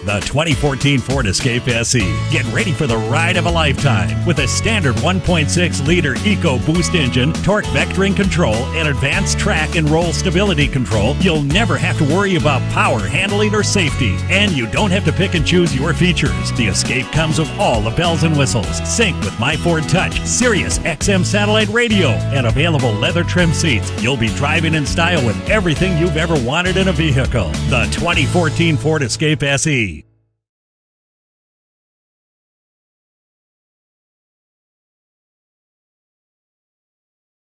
The 2014 Ford Escape SE. Get ready for the ride of a lifetime with a standard 1.6-liter EcoBoost engine, torque vectoring control, and advanced track and roll stability control. You'll never have to worry about power, handling, or safety. And you don't have to pick and choose your features. The Escape comes with all the bells and whistles, sync with My Ford Touch, Sirius XM satellite radio, and available leather trim seats. You'll be driving in style with everything you've ever wanted in a vehicle. The 2014 Ford Escape SE.